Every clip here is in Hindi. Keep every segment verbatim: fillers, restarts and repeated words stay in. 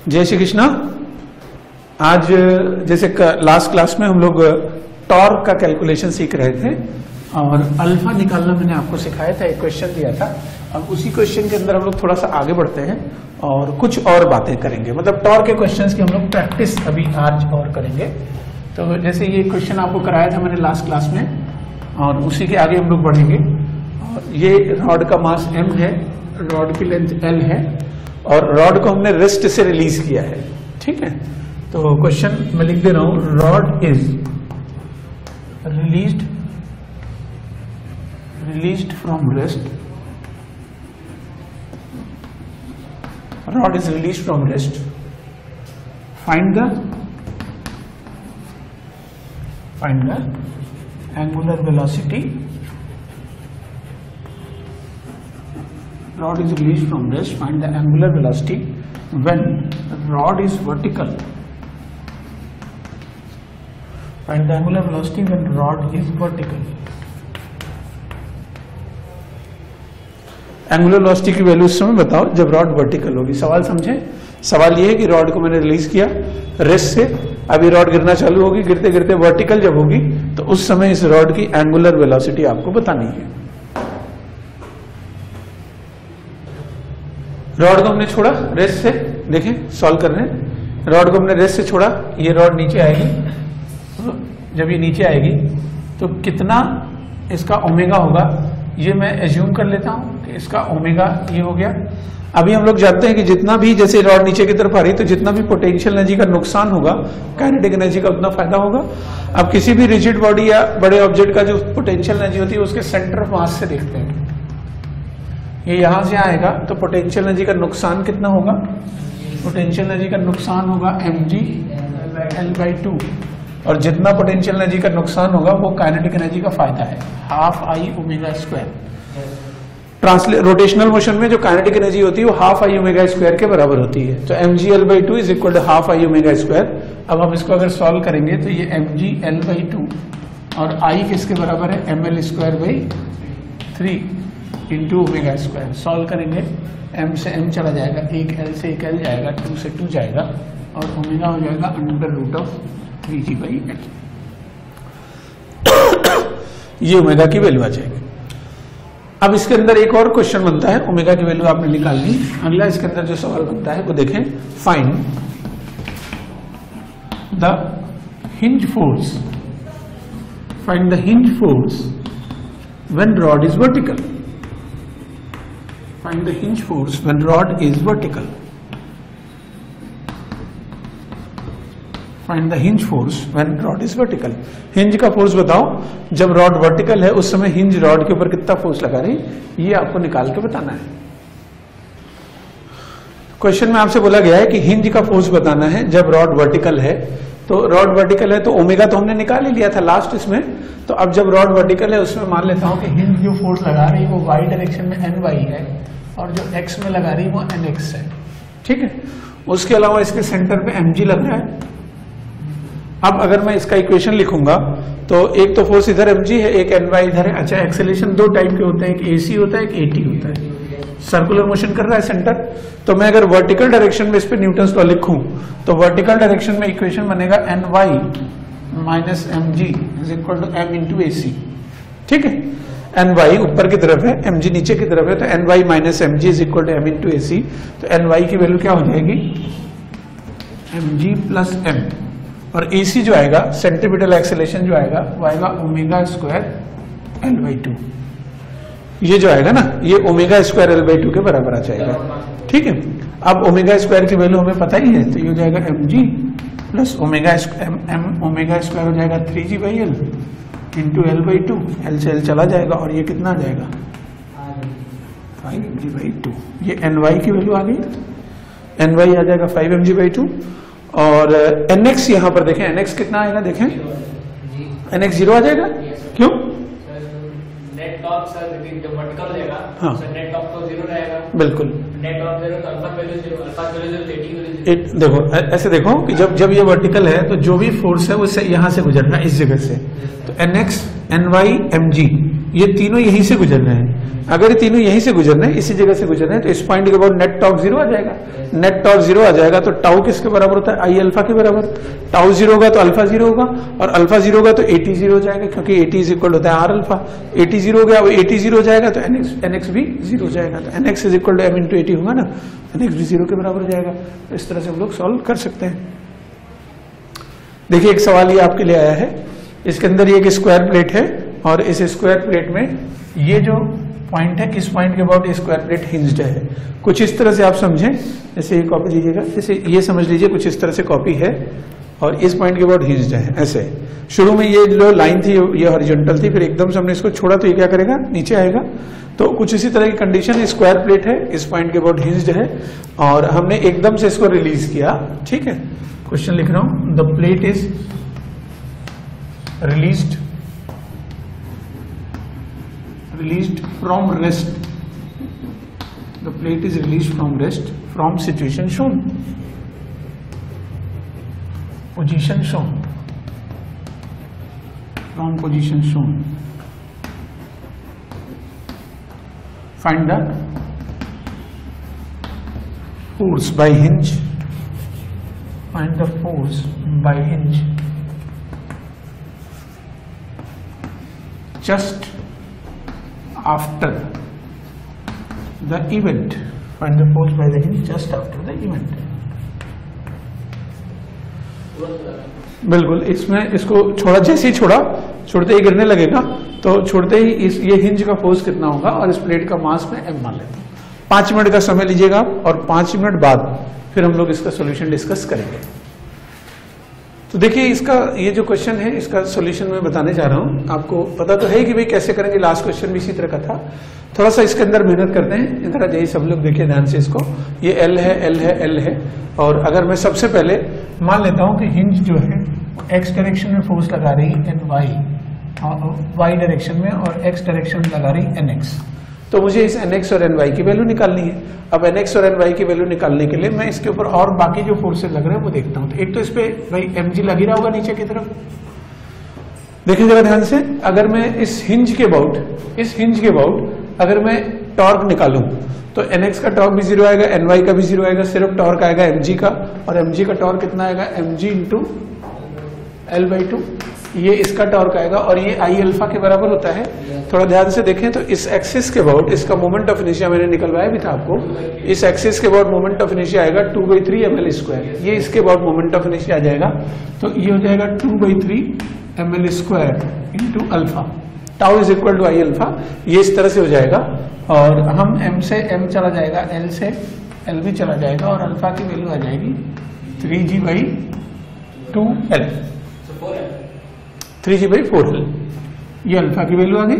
जय श्री कृष्णा। आज जैसे लास्ट क्लास में हम लोग टॉर्क का कैलकुलेशन सीख रहे थे और अल्फा निकालना मैंने आपको सिखाया था, एक क्वेश्चन दिया था। अब उसी क्वेश्चन के अंदर हम लोग थोड़ा सा आगे बढ़ते हैं और कुछ और बातें करेंगे, मतलब टॉर्क के क्वेश्चंस की हम लोग प्रैक्टिस अभी आज और करेंगे। तो जैसे ये क्वेश्चन आपको कराया था मैंने लास्ट क्लास में और उसी के आगे हम लोग बढ़ेंगे। और ये रॉड का मास m है, रॉड की लेंथ l है और रॉड को हमने रेस्ट से रिलीज किया है, ठीक है। तो क्वेश्चन मैं लिख दे रहा हूं, rod is released released from rest, rod is released from rest, find the find the angular velocity, rod is released from rest, find the angular velocity when rod is vertical, find the angular velocity when rod is vertical। Angular velocity की वैल्यू इस समय बताओ जब रॉड वर्टिकल होगी। सवाल समझे? सवाल ये है कि रॉड को मैंने रिलीज किया रेस्ट से, अभी रॉड गिरना चालू होगी, गिरते गिरते वर्टिकल जब होगी तो उस समय इस रॉड की एंगुलर वेलोसिटी आपको बतानी है। रॉड को हमने छोड़ा रेस्ट से, देखें सॉल्व कर रहे हैं। रॉड को हमने रेस्ट से छोड़ा, ये रॉड नीचे आएगी, तो जब ये नीचे आएगी तो कितना इसका ओमेगा होगा, ये मैं एज्यूम कर लेता हूं कि इसका ओमेगा ये हो गया। अभी हम लोग जानते हैं कि जितना भी जैसे रॉड नीचे की तरफ आ रही तो जितना भी पोटेंशियल एनर्जी का नुकसान होगा काइनेटिक एनर्जी का उतना फायदा होगा। अब किसी भी रिजिड बॉडी या बड़े ऑब्जेक्ट का जो पोटेंशियल एनर्जी होती है उसके सेंटर ऑफ मास से देखते हैं, ये यहां से आएगा तो पोटेंशियल एनर्जी का नुकसान कितना होगा, पोटेंशियल एनर्जी का नुकसान होगा m g l by two, और जितना पोटेंशियल एनर्जी का नुकसान होगा वो काइनेटिक एनर्जी का फायदा है, half I omega square. Translational rotational motion में जो काइनेटिक एनर्जी होती है वो हाफ आई ओमेगा स्क्वायर के बराबर होती है, तो m g l by two is equal to half I omega square. अब हम इसको अगर सॉल्व करेंगे तो ये m g l by two और आई किसके बराबर है, m l square by three into omega square. Solve करेंगे, m से m चला जाएगा, एक l से एक l जाएगा, टू से टू जाएगा और ओमेगा हो जाएगा under root of three g by l. ये ओमेगा की वैल्यू आ जाएगी। अब इसके अंदर एक और क्वेश्चन बनता है, ओमेगा की वैल्यू आपने निकाल ली। अगला इसके अंदर जो सवाल बनता है वो देखें, find the hinge force, find the hinge force when rod is vertical, find the hinge force when rod is vertical, find the hinge force when rod is vertical। Hinge का फोर्स बताओ जब रॉड वर्टिकल है उस समय हिंज रॉड के ऊपर कितना फोर्स लगा रही, ये आपको निकाल के बताना है। क्वेश्चन में आपसे बोला गया है कि हिंज का फोर्स बताना है जब रॉड वर्टिकल है, तो रॉड वर्टिकल है तो ओमेगा तो हमने निकाल ही लिया था लास्ट इसमें। तो अब जब रॉड वर्टिकल है उसमें मान लेता हूं कि हिंज जो फोर्स लगा रही है वो वाई डायरेक्शन में एन वाई है और जो एक्स में लगा रही है वो एन एक्स है, ठीक है। उसके अलावा इसके सेंटर पे एम जी लग रहा है। अब अगर मैं इसका इक्वेशन लिखूंगा तो एक तो फोर्स इधर एम जी है, एक एन वाई इधर है। अच्छा, एक्सेलरेशन दो टाइप के होते हैं, एक एसी होता है, एक एटी होता है। सर्कुलर मोशन कर रहा है सेंटर, तो मैं अगर वर्टिकल डायरेक्शन में इस पे न्यूटन्स लॉ लिखूं तो वर्टिकल डायरेक्शन में इक्वेशन बनेगा n y minus M G is equal to M into a c, ठीक है। एन वाई ऊपर की तरफ है, एम जी नीचे की तरफ है, तो n y minus M G is equal to M into a c. तो एन वाई की वैल्यू क्या हो जाएगी, एम जी प्लस एम, और ए सी जो आएगा सेंट्रीपिटल एक्सेलरेशन जो आएगा वो आएगा omega square l by two. ये जो आएगा ना ये omega square l by two के बराबर आ जाएगा, ठीक है। अब ओमेगा स्क्वायर की वैल्यू हमें पता ही है, तो ये हो जाएगा M g plus omega m omega square हो जाएगा three g by l into l by two, l से एल चला जाएगा और ये कितना आ जाएगा five m g by two. ये एन वाई की वैल्यू आ गई, एन वाई आ जाएगा five m g by two. और एन एक्स यहाँ पर देखें, एन एक्स कितना आएगा देखें, एन एक्स जीरो आ जाएगा, क्यों? नेट टॉप सर जब वर्टिकल हो जाएगा हाँ सर नेट टॉप तो जीरो रहेगा, बिल्कुल नेट टॉप जीरो तो alpha value zero, alpha value zero at value at. देखो ऐसे देखो कि जब जब ये वर्टिकल है तो जो भी फोर्स है वो यहाँ से गुजरना इस जगह से, तो n x n y m g ये तीनों यहीं से गुजर रहे हैं। अगर ये तीनों यहीं से गुजर रहे हैं, इसी जगह से गुजर रहे हैं, तो इस पॉइंट के बाद नेट टॉर्क जीरो आ जाएगा। नेट टॉर्क जीरो आ जाएगा तो टाउ किसके बराबर होता है? आई अल्फा के बराबर। टाउ जीरो होगा तो अल्फा जीरो होगा, और अल्फा जीरो होगा तो एटी जीरो हो जाएगा, क्योंकि एटी इज इक्वल होता है आर अल्फा। एटी जीरो हो गया, वो एटी जीरो हो जाएगा तो एनएक्स एनएक्स भी जीरो हो जाएगा। तो nx is equal to M into at होगा ना, एनएक्स भी जीरो के बराबर हो जाएगा। तो इस तरह से हम लोग सॉल्व कर सकते हैं। देखिए एक सवाल ये आपके लिए आया है, इसके अंदर ये एक स्क्वायर प्लेट है, और इस स्क्वायर प्लेट में ये जो पॉइंट है, किस पॉइंट के अबाउट स्क्वायर प्लेट हिंज्ड है। कुछ इस तरह से आप समझें, जैसे ये कॉपी लीजिएगा, जैसे ये समझ लीजिए कुछ इस तरह से कॉपी है, और इस पॉइंट के अबाउट हिंज्ड है। ऐसे शुरू में ये जो लाइन थी ये हॉरिजॉन्टल थी, फिर एकदम से हमने इसको छोड़ा तो ये क्या करेगा? नीचे आएगा। तो कुछ इसी तरह की कंडीशन, स्क्वायर प्लेट है, इस पॉइंट के अबाउट हिंज्ड है, और हमने एकदम से इसको रिलीज किया। ठीक है, क्वेश्चन लिख रहा हूं, the plate is released released from rest. The plate is released from rest from situation shown, position shown, from position shown. Find the force by hinge. Find the force by hinge just after the event. Find the force by the hinge just after the event. बिल्कुल, इसमें इसको छोड़ा, जैसे ही छोड़ा, छोड़ते ही गिरने लगेगा, तो छोड़ते ही इस ये हिंज का फोर्स कितना होगा, और इस प्लेट का मास में एम मान लेता हूं। पांच मिनट का समय लीजिएगा, और पांच मिनट बाद फिर हम लोग इसका सॉल्यूशन डिस्कस करेंगे। तो देखिए इसका ये जो क्वेश्चन है, इसका सॉल्यूशन मैं बताने जा रहा हूं। आपको पता तो है कि भाई कैसे करेंगे, लास्ट क्वेश्चन भी इसी तरह का था। थोड़ा सा इसके अंदर मेहनत करते हैं, इधर आ जाइए सब लोग, देखिए ध्यान से इसको। ये एल है, एल है, एल है, और अगर मैं सबसे पहले मान लेता हूं कि हिंज जो है एक्स डायरेक्शन में फोर्स लगा रही एन वाई, वाई डायरेक्शन में, और एक्स डायरेक्शन में लगा रही एन एक्स, तो मुझे इस एन एक्स और एन वाई की वैल्यू निकालनी है। अब एन एक्स और एन वाई की वैल्यू निकालने के लिए मैं इसके ऊपर और बाकी जो फोर्सेज लग रहे हैं वो देखता हूं। तो एक तो इस पे भाई एम जी लग ही रहा होगा नीचे की तरफ, देखिए जरा ध्यान से। अगर मैं इस हिंज के अबाउट, इस हिंज के अबाउट अगर मैं टॉर्क निकालूं, तो एन एक्स का टॉर्क भी जीरो आएगा, एन वाई का भी जीरो आएगा, सिर्फ टॉर्क आएगा एम जी का, और एम जी का टॉर्क कितना आएगा? M ji into l by two, ये इसका टॉर्क आएगा, और ये आई अल्फा के बराबर होता है। थोड़ा ध्यान से देखें तो इस एक्सिस के अबाउट इसका मोमेंट ऑफ इनर्शिया मैंने निकलवाया भी था आपको। इस एक्सिस के अबाउट मोमेंट ऑफ इनर्शिया आएगा two by three m l square, ये इसके अबाउट मोमेंट ऑफ इनर्शिया आ जाएगा, तो ये हो जाएगा two by three m l square into alpha, tau is equal to I alpha, ये इस तरह से हो जाएगा। और हम एम से एम चला जाएगा, एल से एल भी चला जाएगा, और अल्फा की वैल्यू आ जाएगी three g by two l, three g by four l, ये अल्फा की वैल्यू आ गई।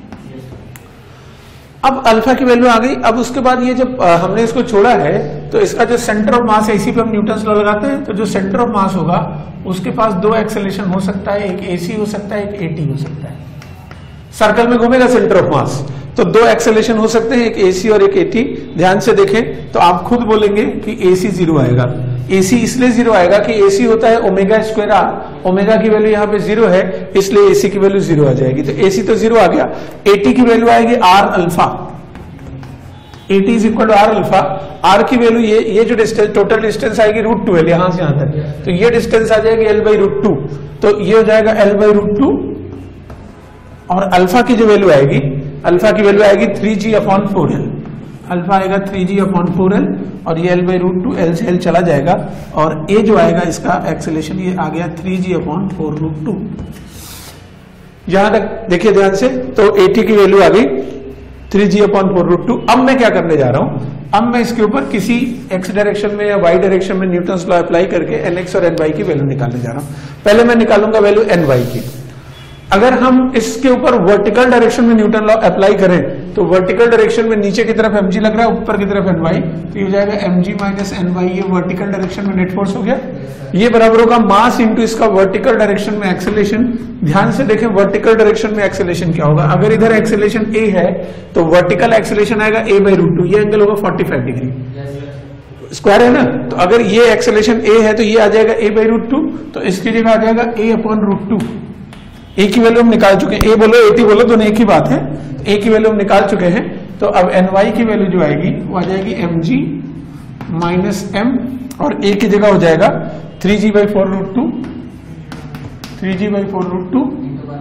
अब अल्फा की वैल्यू आ गई, अब उसके बाद ये जब आ, हमने इसको छोड़ा है, तो इसका जो सेंटर ऑफ मास है, इसी पे हम न्यूटन्स लॉ लगाते हैं, तो जो सेंटर ऑफ मास होगा उसके पास दो एक्सेलेरेशन हो सकता है, एक एसी हो सकता है, एक एटी हो सकता है। सर्कल में घूमेगा सेंटर ऑफ मास, तो दो एक्सेलेरेशन हो सकते हैं, एक एसी और एक एटी। ध्यान से देखें तो आप खुद बोलेंगे कि एसी जीरो आएगा। एसी इसलिए जीरो आएगा कि एसी होता है ओमेगा स्क्वायर आर, ओमेगा की वैल्यू यहाँ पे जीरो है, इसलिए एसी की वैल्यू जीरो आ जाएगी। तो एसी तो जीरो आ गया, एटी की वैल्यू आएगी r alpha, at is equal to are alpha. R की वैल्यू ये ये जो डिस्टेंस, टोटल डिस्टेंस आएगी रूट टू एल, यहां से यहां तक, तो ये डिस्टेंस आ जाएगी एल बाई रूट टू, तो ये हो जाएगा एल बाई रूट टू। और अल्फा की जो वैल्यू आएगी, अल्फा की वैल्यू आएगी three g upon four l, alpha आएगा three g upon four l, और ये l by root two, l से एल चला जाएगा, और ए जो आएगा इसका एक्सेलेरेशन ये आ गया three g upon four root two. यहां तक देखिए ध्यान से, तो एटी की वैल्यू आ गई three g upon four root two. अब मैं क्या करने जा रहा हूं, अब मैं इसके ऊपर किसी एक्स डायरेक्शन में या वाई डायरेक्शन में न्यूटन्स लॉ अप्लाई करके एन एक्स और एन वाई की वैल्यू निकालने जा रहा हूं। पहले मैं निकालूंगा वैल्यू एन वाई की। अगर हम इसके ऊपर वर्टिकल डायरेक्शन में न्यूटन लॉ अप्लाई करें, तो वर्टिकल डायरेक्शन में नीचे की तरफ mg लग रहा है, ऊपर की तरफ ny, तो ये हो जाएगा mg माइनस ny, ये वर्टिकल डायरेक्शन में नेट फोर्स हो गया। ये बराबर होगा मास इंटू इसका वर्टिकल डायरेक्शन में एक्सेलेरेशन। ध्यान से देखें वर्टिकल डायरेक्शन में एक्सेलेरेशन क्या होगा, अगर इधर एक्सेलेरेशन a है तो वर्टिकल एक्सेलेरेशन आएगा a बाई रूट टू, ये एंगल होगा फोर्टी फाइव डिग्री, स्क्वायर है ना। तो अगर ये एक्सेलेरेशन a है तो ये आ जाएगा a बाई रूट टू, तो इसकी जगह आ जाएगा a upon root two, a की वैल्यू हम निकाल चुके हैं, ए बोलो एटी बोलो दोनों एक ही बात है। ए की वैल्यू हम निकाल चुके हैं, तो अब एन वाई की वैल्यू जो आएगी वो आ जाएगी एम जी माइनस एम, और ए की जगह हो जाएगा three g by four root two, three g by four root two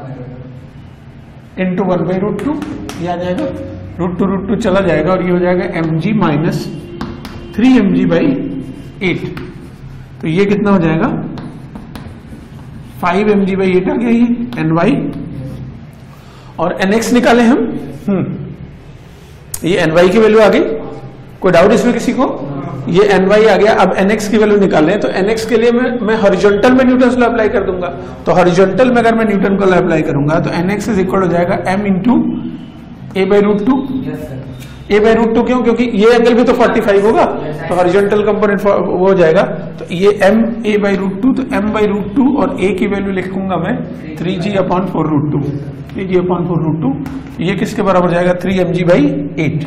into one by root two, ये आ जाएगा रूट टू रूट टू चला जाएगा, और ये हो जाएगा M G minus three M g by eight. तो ये कितना हो जाएगा five m g by eight आ गया ये एन वाई, और एन एक्स निकाले हम। हम्म ये एन वाई की वैल्यू आ गई, कोई डाउट इसमें किसी को? ये एन वाई आ गया। अब एन एक्स की वैल्यू निकालने, तो एन एक्स के लिए मैं मैं हॉरिजॉन्टल में न्यूटन लॉ अप्लाई कर दूंगा। तो हॉरिजॉन्टल में अगर मैं न्यूटन को लॉ अप्लाई करूंगा तो एन एक्स इज इक्वल हो जाएगा M into a by root two. A by root two क्यों? क्योंकि ये एंगल भी तो फोर्टी फाइव होगा, तो हॉरिजॉन्टल कंपोनेंट वो हो जाएगा। तो ये m A by root two, तो एम बाई रूट टू, और ए की वैल्यू लिखूंगा मैं three g upon four root two, three g upon four root two. ये किसके बराबर हो जाएगा? Three M g by eight,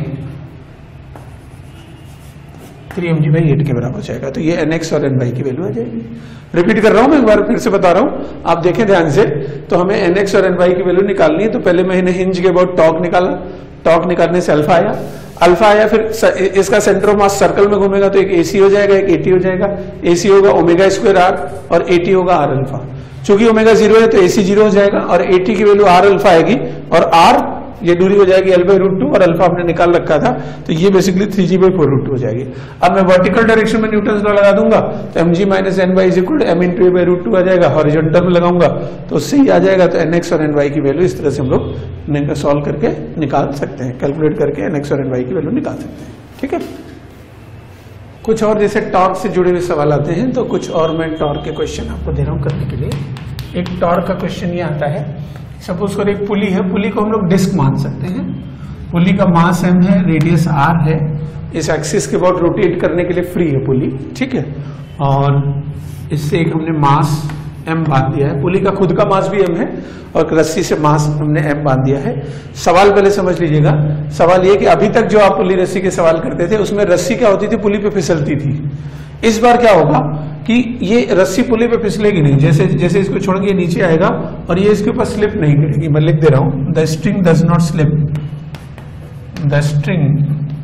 three M g by eight के बराबर हो जाएगा। तो ये एन एक्स और एन वाई की वैल्यू आ जाएगी। रिपीट कर रहा हूं मैं, एक बार फिर से बता रहा हूं, आप देखें ध्यान से। तो हमें एन एक्स और एन वाई की वैल्यू निकालनी है। तो पहले मैंने हिंज के अबाउट टॉर्क निकाला, टॉर्क निकालने से अल्फा आया, अल्फा आया, फिर इसका सेंटर ऑफ मास सर्कल में घूमेगा तो एक एसी हो जाएगा, एक एटी हो जाएगा। एसी होगा ओमेगा स्क्वायर आर और एटी होगा आर अल्फा। चूंकि ओमेगा जीरो है तो एसी जीरो हो जाएगा, और एटी की वैल्यू आर अल्फा आएगी, और आर ये दूरी हो जाएगी एल बाई रूट टू, और अल्फा हमने निकाल रखा था, तो ये basically three g by four root two हो जाएगी। अब मैं वर्टिकल डायरेक्शन में न्यूटन लॉ लगा दूंगा, तो m ji minus n y is equal to M into a by root two आ जाएगा। हॉरिजॉन्टल में लगाऊंगा तो उससे ही आ जाएगा। तो एन एक्स और एन वाई की वैल्यू इस तरह से हम लोग सॉल्व करके निकाल सकते हैं, कैलकुलेट करके एन एक्स और एन वाई की वैल्यू निकाल सकते हैं। ठीक है, कुछ और जैसे टॉर्क से जुड़े हुए सवाल आते हैं, तो कुछ और मैं टॉर्क के क्वेश्चन आपको दे रहा हूं करने के लिए। एक टॉर्क का क्वेश्चन ये आता है, सपोज करो एक पुली है, पुली को हम लोग डिस्क मान सकते हैं। पुली का मास एम है, रेडियस आर है, इस एक्सिस के अबाउट रोटेट करने के लिए फ्री है पुली। ठीक है, और इससे एक हमने मास एम बांध दिया है। पुली का खुद का मास भी एम है, और रस्सी से मास हमने एम बांध दिया है। सवाल पहले समझ लीजिएगा। सवाल ये कि अभी तक जो आप पुली रस्सी के सवाल करते थे उसमें रस्सी क्या होती थी? पुली पे फिसलती थी। इस बार क्या होगा कि ये रस्सी पुली पे फिसलेगी नहीं, जैसे जैसे इसको छोड़ेंगे नीचे आएगा, और ये इसके ऊपर स्लिप नहीं करेगी। मैं लिख दे रहा हूं, the string does not slip, the string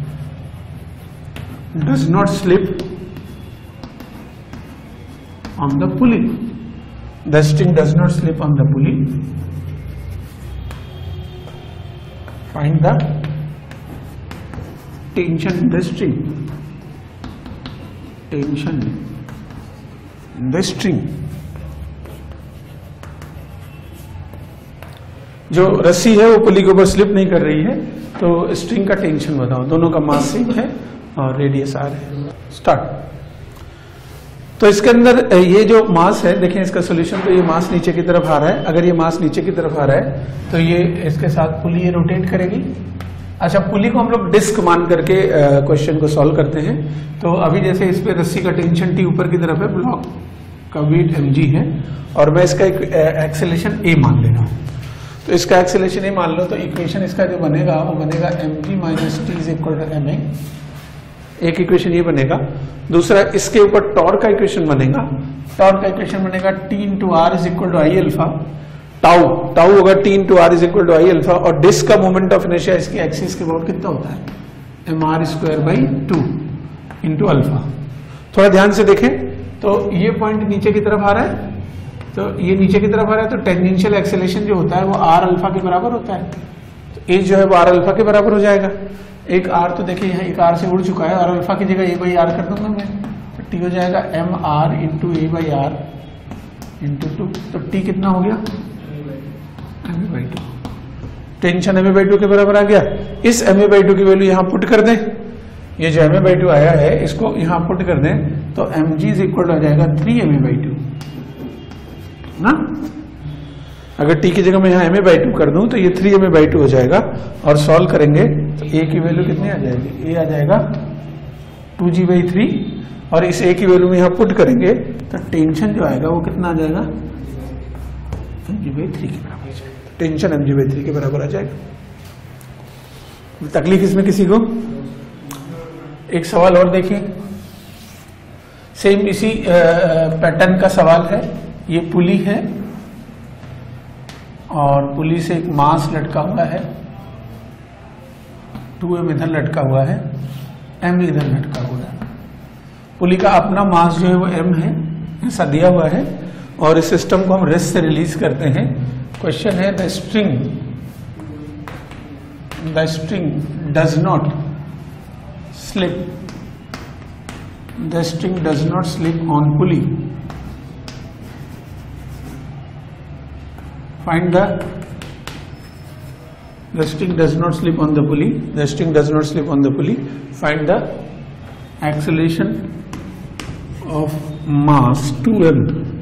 does not slip on the pulley, the string does not slip on the pulley. Find the tension in the string, tension in the string. जो रस्सी है वो पुली के ऊपर स्लिप नहीं कर रही है, तो स्ट्रिंग का टेंशन बताओ। दोनों का मास सेम है और रेडियस आर है। स्टार्ट। तो इसके अंदर ये जो मास है, देखें इसका सोल्यूशन, तो ये मास नीचे की तरफ आ रहा है। अगर ये मास नीचे की तरफ आ रहा है तो ये इसके साथ पुली ये रोटेट करेगी। अच्छा, पुली को हम लोग डिस्क मान करके क्वेश्चन को सॉल्व करते हैं। तो अभी जैसे इस पे रस्सी का टेंशन टी ऊपर की तरफ है, ब्लॉक का वेट एम जी है, और मैं इसका एक एक्सेलेरेशन ए मान ले रहा हूं। तो इसका एक्सेलेरेशन ए मान लो, तो इक्वेशन इसका जो बनेगा वो बनेगा m ji minus t is equal to m a. एक इक्वेशन ये बनेगा। दूसरा, इसके ऊपर टॉर्क का इक्वेशन बनेगा। टॉर्क का इक्वेशन बनेगा t into are is equal to I alpha. Tau tau होगा t into are is equal to I alpha, और डिस्क का मोमेंट ऑफ इनर्शिया इसकी एक्सिस के अबाउट कितना होता है? M are square by two into alpha. थोड़ा ध्यान से देखें, तो ये पॉइंट नीचे की तरफ आ रहा है, तो ये नीचे की तरफ आ रहा है, तो टेंजेंशियल एक्सेलेरेशन जो होता है वो आर अल्फा के बराबर होता है। तो ए जो है वो आर अल्फा के बराबर हो जाएगा। एक आर तो देखिए यहाँ एक आर से उड़ चुका है, और अल्फा की जगह ए बाई आर कर दूंगा मैं, तो टी हो जाएगा M r into a by r into two. तो टी कितना हो गया? M A by two. Tension m A by two के बराबर आ गया। इस एम ए बाई टू की वैल्यू यहाँ पुट कर दें, ये जो एम ए बाई टू आया है इसको यहाँ पुट कर दें, तो एम जी इज इक्वल हो जाएगा three M A by two ना। अगर टी की जगह मैं यहाँ एम ए बाई टू कर दूं तो ये three M A by two हो जाएगा, और सॉल्व करेंगे तो ए की वैल्यू कितनी आ जाएगी? ए आ जाएगा टू जी बाई थ्री, और इस ए की वैल्यू में यहाँ पुट करेंगे तो टेंशन जो आएगा वो कितना आ जाएगा? एम जी बाई थ्री के बराबर आ जाएगा। Tension m g by three के बराबर आ जाएगा। तकलीफ इसमें किसी को? एक सवाल और देखिए, सेम इसी पैटर्न का सवाल है। ये पुली है, और पुली से एक मास लटका हुआ है, टू एम इधर लटका हुआ है, एम इधर लटका हुआ है। पुली का अपना मास जो है वो एम है, ऐसा दिया हुआ है, और इस सिस्टम को हम रेस्ट से रिलीज करते हैं। क्वेश्चन है the string the string does not slip the string does not slip on pulley, find the the string does not slip on the pulley the string does not slip on the pulley find the acceleration of mass two m.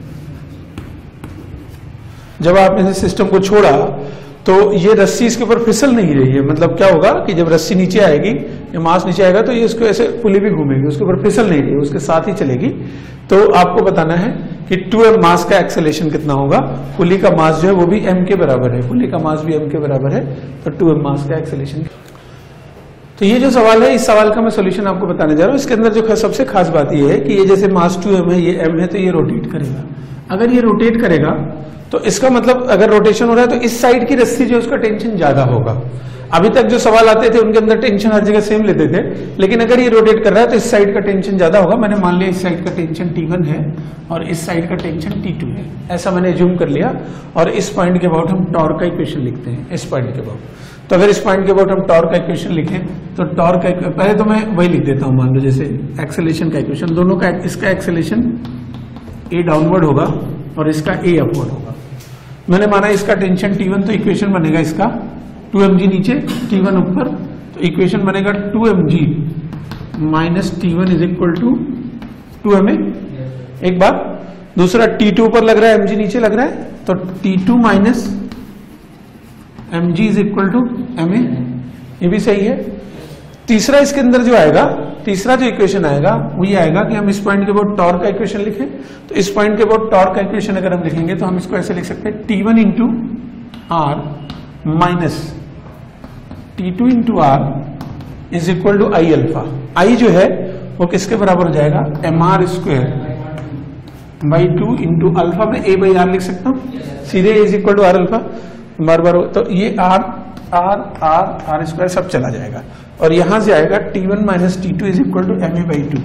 जब आपने इस सिस्टम को छोड़ा तो ये रस्सी इसके ऊपर फिसल नहीं रही है, मतलब क्या होगा कि जब रस्सी नीचे आएगी, ये मास नीचे आएगा तो ये इसको ऐसे पुली भी घूमेगी, उसके ऊपर फिसल नहीं रही है, उसके साथ ही चलेगी। तो आपको बताना है कि टू एम मास का एक्सेलेरेशन कितना होगा। पुली का मास जो है वो भी m के बराबर है, पुली का मास भी m के बराबर है, तो टू एम मास का एक्सेलेरेशन। तो ये जो सवाल है, इस सवाल का मैं सॉल्यूशन आपको बताने जा रहा हूं। इसके अंदर जो सबसे खास बात ये है कि ये जैसे मास टू एम है, ये m है, तो ये रोटेट करेगा। अगर ये रोटेट करेगा तो इसका मतलब अगर रोटेशन हो रहा है तो इस साइड की रस्सी जो उसका टेंशन ज्यादा होगा। अभी तक जो सवाल आते थे उनके अंदर टेंशन हर जगह सेम लेते थे, लेकिन अगर ये रोटेट कर रहा है तो इस साइड का टेंशन ज्यादा होगा। मैंने मान लिया इस साइड का टेंशन टी वन है और इस साइड का टेंशन टी टू है, ऐसा मैंने ज्यूम कर लिया। और इस पॉइंट के अबाउट हम टॉर्क का इक्वेशन लिखते हैं, इस पॉइंट के अबाउट। तो अगर इस पॉइंट के अबाउट हम टॉर्क का इक्वेशन लिखें तो टॉर्क का पहले तो मैं वही लिख देता हूं, मान लो जैसे एक्सेलेरेशन का इक्वेशन, दोनों का इसका एक्सेलेरेशन ए डाउनवर्ड होगा और इसका ए अपवर्ड होगा। मैंने माना इसका टेंशन टी वन, तो इक्वेशन बनेगा इसका टू एम जी नीचे, टी वन ऊपर, तो इक्वेशन बनेगा two M G minus T one is equal to two m a. एक बार दूसरा टी टू ऊपर लग रहा है, एम जी नीचे लग रहा है, तो T two minus M G is equal to m a, ये भी सही है। तीसरा इसके अंदर जो आएगा, तीसरा जो इक्वेशन आएगा वो ये आएगा कि हम इस पॉइंट के अबाउट टॉर्क का इक्वेशन लिखें। तो इस पॉइंट के अबाउट टॉर्क का इक्वेशन अगर हम लिखेंगे तो हम इसको ऐसे लिख सकते हैं, T one into R minus T two into are is equal to I alpha. I जो है वो किसके बराबर हो जाएगा, M R square by two into alpha में ए बाई आर लिख सकता हूं, सीधे is equal to are alpha बार बार। तो ये R R R R square सब चला जाएगा और यहां से आएगा T one minus T two is equal to m A by two,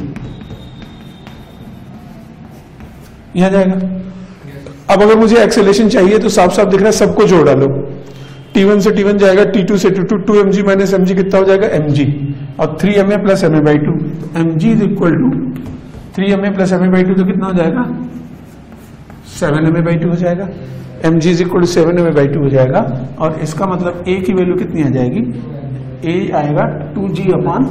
यहां जाएगा। अब अगर मुझे एक्सेलेरेशन चाहिए तो साफ साफ दिख रहा है, सबको जोड़ डालो। टी वन से टी वन जाएगा, टी टू से T two, two M G minus M G कितना हो जाएगा, एम जी, और three M A plus M A by two, M G is equal to three M A plus M A by two, तो कितना हो जाएगा, seven M A by two हो जाएगा। M G is equal to seven M A by two हो जाएगा, और इसका मतलब ए की वैल्यू कितनी आ जाएगी, ए आएगा टू जी अपॉन,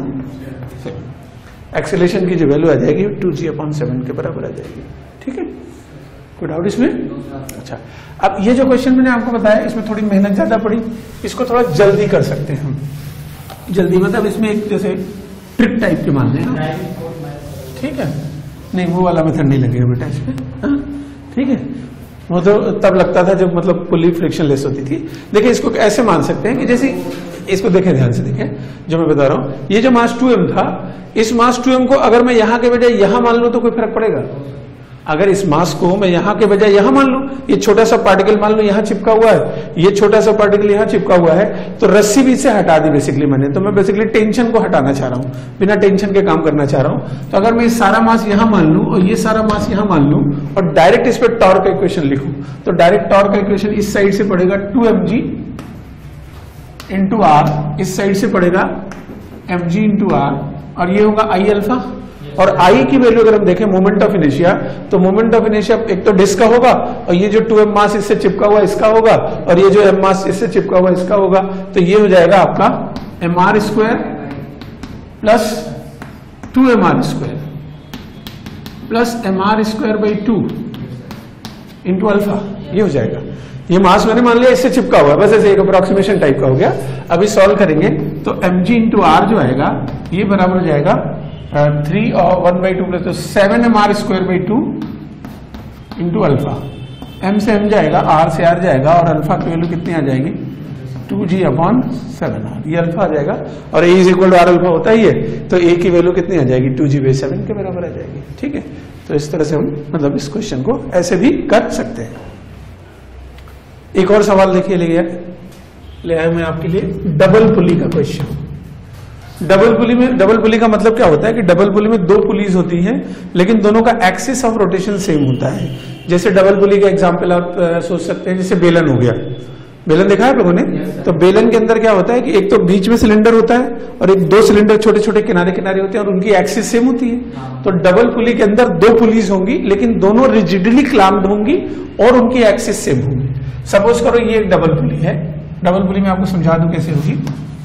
एक्सेलेरेशन की जो वैल्यू आ जाएगी टू जी अपॉन सेवन के बराबर आ जाएगी। ठीक है, कोई डाउट इसमें? अच्छा, अब ये जो क्वेश्चन मैंने आपको बताया इसमें थोड़ी मेहनत ज्यादा पड़ी, इसको थोड़ा जल्दी कर सकते हैं हम। जल्दी मतलब इसमें एक जैसे ट्रिक टाइप के मान लें, ठीक है, नहीं वो वाला मेथड नहीं लगेगा बेटा इसमें, ठीक है। वो तो तब लगता था जब मतलब पुली फ्रिक्शनलेस होती थी। देखिए इसको ऐसे मान सकते हैं कि जैसे, इसको देखें ध्यान से, देखें जो मैं बता रहा हूं, ये जो मास टू एम था, इस मास टू एम को अगर मैं यहां के बजाय यहां मान लूं तो कोई फर्क पड़ेगा? अगर इस मास को मैं यहां के बजाय यहां मान लूं, ये छोटा सा पार्टिकल मान लो यहां चिपका हुआ है, ये छोटा सा पार्टिकल यहां चिपका हुआ है, तो रस्सी भी से हटा दी बेसिकली मैंने। तो मैं बेसिकली टेंशन को हटाना चाह रहा हूं, बिना टेंशन के काम करना चाह रहा हूं। तो अगर मैं ये सारा मास यहां मान लूं और ये सारा मास यहां मान लूं और डायरेक्ट इस पर टॉर्क का इक्वेशन लिखूं, तो डायरेक्ट टॉर्क का इक्वेशन इस साइड से पड़ेगा two M G into R, इस साइड से पड़ेगा एम जी इंटू आर, और ये होगा आई अल्फा। और आई की वैल्यू अगर हम देखें मोमेंट ऑफ इनर्शिया, तो मोमेंट ऑफ इनर्शिया एक तो डिस्क का होगा, और ये जो टू एम मास इससे चिपका हुआ इसका होगा, और ये जो एम मास इससे चिपका हुआ इसका होगा। तो ये हो जाएगा आपका M are square plus two M are square plus M are square by two into alpha, ये हो जाएगा। ये मास मैंने मान लिया इससे चिपका हुआ, बस ऐसे एक अप्रोक्सीमेशन टाइप का हो गया। अभी सॉल्व करेंगे तो एम जी इंटू आर जो आएगा ये बराबर हो जाएगा थ्री और वन बाई टू प्लस, तो seven M are square by two into alpha. M से एम जाएगा, आर से आर जाएगा, और अल्फा की वैल्यू कितनी आ जाएगी, two G upon seven R, ये अल्फा आ जाएगा। और A is equal to are alpha होता ही है, तो ए की वैल्यू कितनी आ जाएगी, टू जी बाई सेवन के बराबर आ जाएगी। ठीक है, तो इस तरह से हम मतलब इस क्वेश्चन को ऐसे भी कर सकते हैं। एक और सवाल देखिए, ले गया ले आया मैं आपके लिए डबल पुली का क्वेश्चन। डबल पुली में, डबल पुली का मतलब क्या होता है कि डबल पुली में दो पुलीज होती हैं लेकिन दोनों का एक्सिस ऑफ रोटेशन सेम होता है। जैसे डबल पुली का एग्जांपल आप आ, सोच सकते हैं, जैसे बेलन हो गया। बेलन देखा है लोगों ने? तो बेलन के अंदर क्या होता है कि एक तो बीच में सिलेंडर होता है और एक दो सिलेंडर छोटे छोटे किनारे किनारे होते हैं और उनकी एक्सिस सेम होती है। तो डबल पुली के अंदर दो पुलीज होंगी लेकिन दोनों रिजिडली क्लैम्प्ड होंगी और उनकी एक्सिस सेम होगी। सपोज करो ये एक डबल पुली है। डबल पुली में आपको समझा दूं कैसे होगी।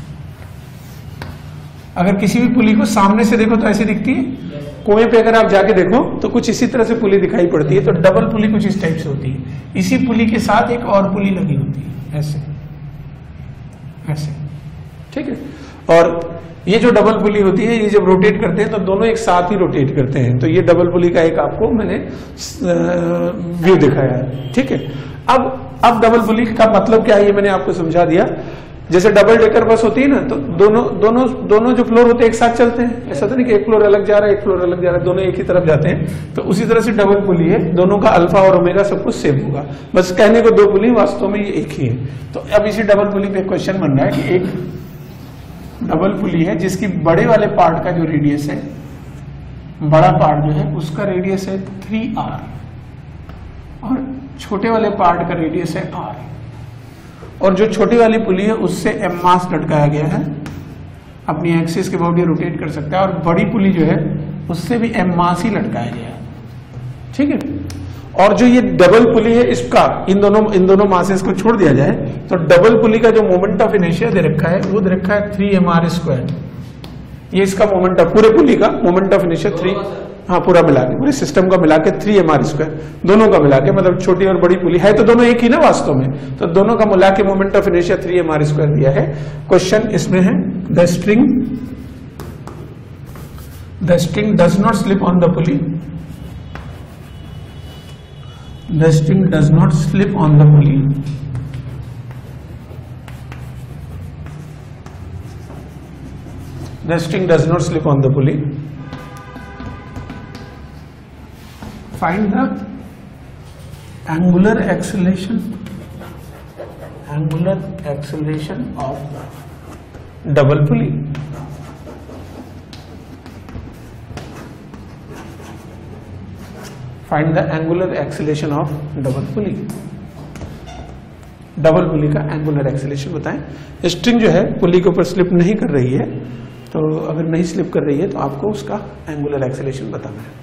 अगर किसी भी पुली को सामने से देखो तो ऐसी दिखती है, कुएं पे अगर आप जाके देखो तो कुछ इसी तरह से पुली दिखाई पड़ती है। तो डबल पुली कुछ इस टाइप से होती है। इसी पुली के साथ एक और पुली लगी होती है, ऐसे ऐसे, ठीक है। और ये जो डबल पुली होती है, ये जब रोटेट करते हैं तो दोनों एक साथ ही रोटेट करते हैं। तो ये डबल पुली का एक आपको मैंने व्यू दिखाया है, ठीक है। अब अब डबल पुली का मतलब क्या है ये मैंने आपको समझा दिया। जैसे डबल डेकर बस होती है ना, तो दोनों दोनों दोनों जो फ्लोर होते हैं एक साथ चलते हैं। ऐसा तो नहीं कि एक फ्लोर अलग जा रहा है एक फ्लोर अलग जा रहा है, दोनों एक ही तरफ जाते हैं। तो उसी तरह से डबल पुली है, दोनों का अल्फा और ओमेगा सब कुछ सेम होगा। बस कहने को दो पुली, वास्तव में ये एक ही है। तो अब इसी डबल पुली पे क्वेश्चन बन रहा है कि एक डबल पुली है जिसकी बड़े वाले पार्ट का जो रेडियस है, बड़ा पार्ट जो है उसका रेडियस है थ्री आर और छोटे वाले पार्ट का रेडियस है आर। और जो छोटी वाली पुली है उससे एम मास लटकाया गया है, अपनी एक्सिस के अबाउट ये रोटेट कर सकता है। और बड़ी पुली जो है उससे भी एम मास ही लटकाया गया है, ठीक है। और जो ये डबल पुली है इसका इन दोनों इन दोनों मासेस को छोड़ दिया जाए तो डबल पुली का जो मोमेंट ऑफ इनर्शिया दे रखा है वो दे रखा है थ्री एम आर स्क्वायर। ये इसका मोमेंट ऑफ, पूरे पुली का मोमेंट ऑफ इनर्शिया थ्री, हाँ पूरा मिला के, पूरे सिस्टम का मिला के थ्री एम आर स्क्वायर, दोनों का मिला के, मतलब छोटी और बड़ी पुली है तो दोनों एक ही ना वास्तव में। तो दोनों का मिला के moment of inertia three M are square दिया है। क्वेश्चन इसमें है the string the string does not slip on the pulley the string does not slip on the pulley the string does not slip on the pulley find the angular acceleration angular acceleration of double pulley। find the angular acceleration of double pulley। Double pulley का एंगुलर एक्सेलेरेशन बताएं। स्ट्रिंग जो है पुली के ऊपर स्लिप नहीं कर रही है, तो अगर नहीं स्लिप कर रही है तो आपको उसका एंगुलर एक्सेलेरेशन बताना है।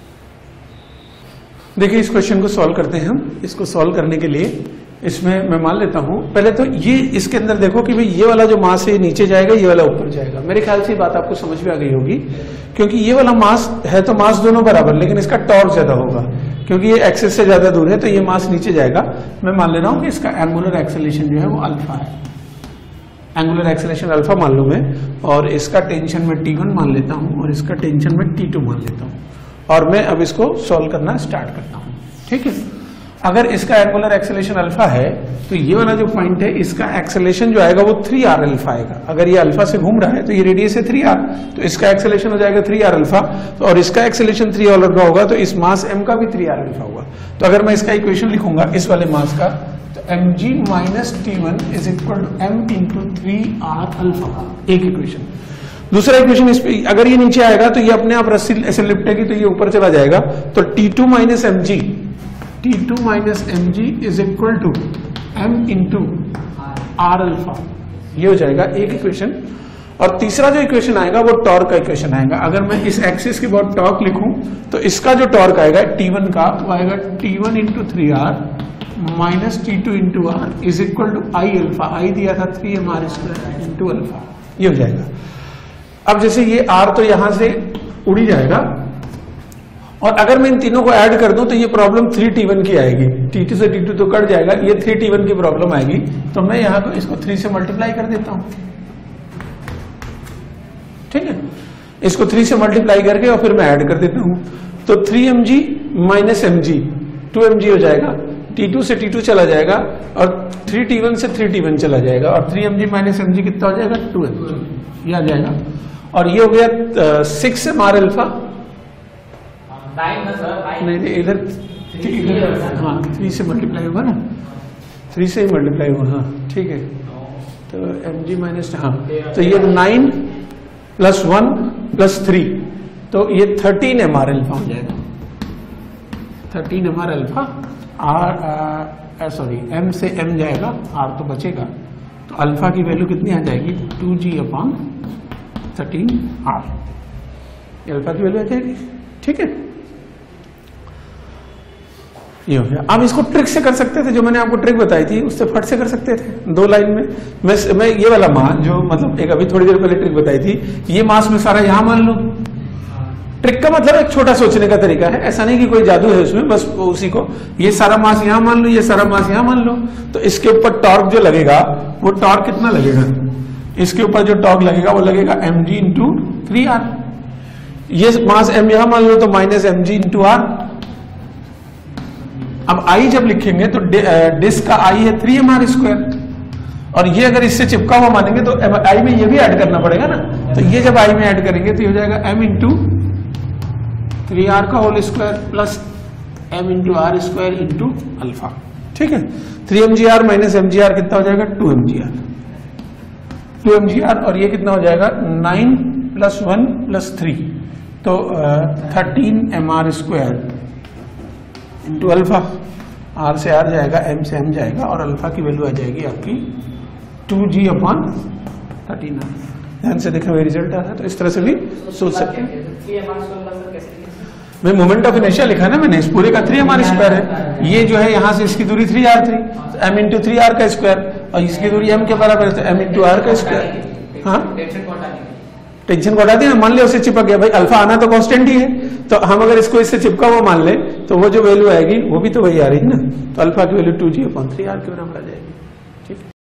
देखिए इस क्वेश्चन को सॉल्व करते हैं हम। इसको सॉल्व करने के लिए इसमें मैं मान लेता हूं, पहले तो ये इसके अंदर देखो कि भाई ये वाला जो मास है नीचे जाएगा, ये वाला ऊपर जाएगा। मेरे ख्याल से ये बात आपको समझ में आ गई होगी, क्योंकि ये वाला मास है तो मास दोनों बराबर, लेकिन इसका टॉर्क ज्यादा होगा क्योंकि ये एक्सिस से ज्यादा दूर है, तो ये मास नीचे जाएगा। मैं मान ले रहा हूं कि इसका एंगुलर एक्सेलेरेशन जो है वो अल्फा है। एंगुलर एक्सेलेरेशन अल्फा मान लूं मैं, और इसका टेंशन में टी वन मान लेता हूं और इसका टेंशन में टी टू मान लेता हूं। और मैं अब इसको सॉल्व करना स्टार्ट करता हूं, ठीक है। अगर इसका एंगुलर एक्सेलेरेशन अल्फा है तो ये वाला जो पॉइंट है इसका एक्सेलेरेशन जो आएगा वो थ्री आर अल्फा आएगा। अगर ये अल्फा से घूम रहा है तो ये रेडियस है थ्री आर, तो इसका एक्सेलेरेशन हो जाएगा थ्री आर अल्फा, तो और इसका एक्सेलेरेशन थ्री आर अल्फा होगा, तो इस मास m का भी थ्री आर अल्फा होगा। तो अगर मैं इसका इक्वेशन लिखूंगा इस वाले मास का, तो mg minus T one is equal to M into three R alpha, एक इक्वेशन। दूसरा इक्वेशन इस पे, अगर ये नीचे आएगा तो ये अपने आप रस्सी ऐसे लिपटेगी तो ये ऊपर चला जाएगा, तो T two minus M G T two minus M G is equal to M into R alpha, ये हो जाएगा एक इक्वेशन। और तीसरा जो इक्वेशन आएगा वो टॉर्क का इक्वेशन आएगा। अगर मैं इस एक्सिस के बाद टॉर्क लिखूं तो इसका जो टॉर्क आएगा टी वन का, वो आएगा T one into three R minus T two into are is equal to I alpha, I दिया था three M are square into alpha, ये हो जाएगा। अब जैसे ये आर तो यहां से उड़ी जाएगा, और अगर मैं इन तीनों को ऐड कर दूं तो ये प्रॉब्लम थ्री टी वन की आएगी। टी टू से टी टू तो कट जाएगा, ये थ्री टी वन की प्रॉब्लम आएगी। तो मैं यहां को इसको थ्री से मल्टीप्लाई कर देता हूं, ठीक है। इसको थ्री से मल्टीप्लाई करके और फिर मैं ऐड कर देता हूं, तो three M G minus M G two M G हो जाएगा, टी टू से टी टू चला जाएगा, और थ्री टी वन से थ्री टी वन चला जाएगा, और three M G minus M G कितना हो जाएगा, टू एम जी, ये आ जाएगा। और ये हो गया सिक्स एम आर अल्फा, नहीं नहीं इधर इधर हाँ थ्री से मल्टीप्लाई होगा ना, थ्री से ही मल्टीप्लाई हुआ, हाँ ठीक है। तो एम जी माइनस, हाँ तो ये nine plus one plus three, तो ये थर्टीन एम आर एल्फा हो जाएगा, thirteen M R alpha. R sorry M से एम जाएगा, आर तो बचेगा, तो अल्फा की वैल्यू कितनी आ जाएगी, two G upon thirteen R, alpha की वैल्यू आ जाएगी, ठीक है। ये हो गया। अब इसको ट्रिक से कर सकते थे, जो मैंने आपको ट्रिक बताई थी उससे फट से कर सकते थे दो लाइन में। मैं मैं ये वाला मान जो मतलब एक अभी थोड़ी देर पहले ट्रिक बताई थी, ये मास में सारा यहां मान लूं। ट्रिक का मतलब एक छोटा सोचने का तरीका है, ऐसा नहीं कि कोई जादू है उसमें, बस उसी को ये सारा मास यहां मान लो, ये सारा मास यहां मान लो, तो इसके ऊपर टॉर्क जो लगेगा वो टॉर्क कितना लगेगा, इसके ऊपर जो टॉर्क लगेगा वो लगेगा एम जी इंटू थ्री आर। ये मास एम यहां मान लो तो minus M G into R. अब आई जब लिखेंगे तो डिस्क का आई है थ्री एम आर स्क्वायर, और ये अगर इससे चिपका हुआ मानेंगे तो आई में ये भी ऐड करना पड़ेगा ना, तो ये जब आई में ऐड करेंगे तो ये हो जाएगा एम इंटू थ्री आर का whole square plus M into R square into alpha, ठीक है। Three M G R minus M G R कितना हो जाएगा, two M G R, two M G R, और ये कितना हो जाएगा nine plus one plus three, तो thirteen M are square into alpha, R से आर जाएगा, एम से एम जाएगा, और अल्फा की वैल्यू आ जाएगी आपकी two G upon thirteen R. ध्यान से देखना वही रिजल्ट आ रहा है, तो इस तरह से भी सोच सकते हैं। मैं मोमेंट ऑफ इनर्शिया लिखा है ना मैंने, इस पूरे का थ्री एम आर स्क्वायर है, ये जो है यहाँ से इसकी दूरी three R three, M into three R का स्क्वायर, और इसकी दूरी एम के बराबर है तो एम इंटू आर का स्क्वायर। हाँ टेंशन को हटा दिया, मान लिया उससे चिपक गया, भाई अल्फा आना तो कांस्टेंट ही है, तो हम अगर इसको इससे चिपका हुआ मान ले तो वो जो वैल्यू आएगी वो भी तो वही आ रही है ना, तो अल्फा की value two G upon three R के बराबर आ जाएगी।